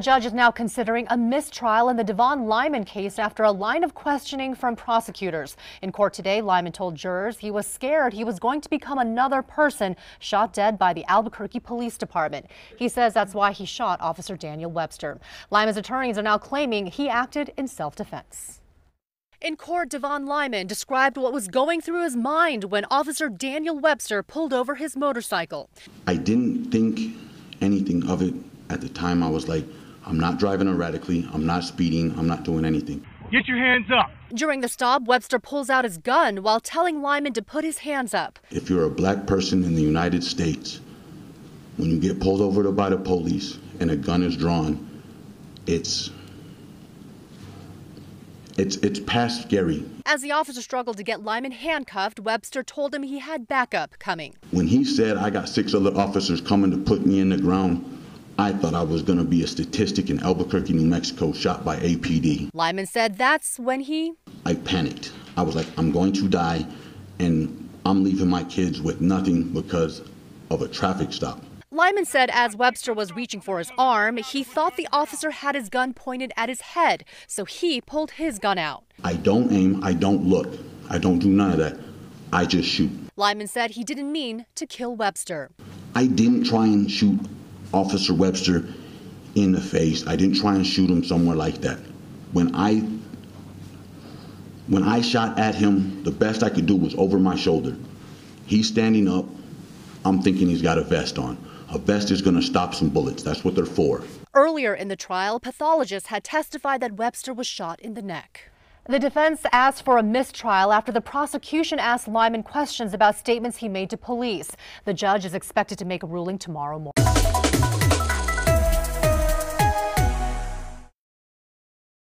The judge is now considering a mistrial in the Lymon case after a line of questioning from prosecutors. In court today, Lymon told jurors he was scared he was going to become another person shot dead by the Albuquerque Police Department. He says that's why he shot Officer Daniel Webster. Lymon's attorneys are now claiming he acted in self-defense. In court, Lymon described what was going through his mind when Officer Daniel Webster pulled over his motorcycle. I didn't think anything of it at the time. I was like, I'm not driving erratically, I'm not speeding, I'm not doing anything. Get your hands up. During the stop, Webster pulls out his gun while telling Lymon to put his hands up. If you're a black person in the United States, when you get pulled over by the police and a gun is drawn, it's past scary. As the officer struggled to get Lymon handcuffed, Webster told him he had backup coming. When he said, I got 6 other officers coming to put me in the ground, I thought I was going to be a statistic in Albuquerque, New Mexico, shot by APD. Lymon said that's when I panicked. I was like, I'm going to die, and I'm leaving my kids with nothing because of a traffic stop. Lymon said as Webster was reaching for his arm, he thought the officer had his gun pointed at his head, so he pulled his gun out. I don't aim, I don't look, I don't do none of that. I just shoot. Lymon said he didn't mean to kill Webster. I didn't try and shoot Officer Webster in the face. I didn't try and shoot him somewhere like that. When I shot at him, the best I could do was over my shoulder. He's standing up. I'm thinking he's got a vest on. A vest is going to stop some bullets. That's what they're for. Earlier in the trial, pathologists had testified that Webster was shot in the neck. The defense asked for a mistrial after the prosecution asked Lymon questions about statements he made to police. The judge is expected to make a ruling tomorrow morning.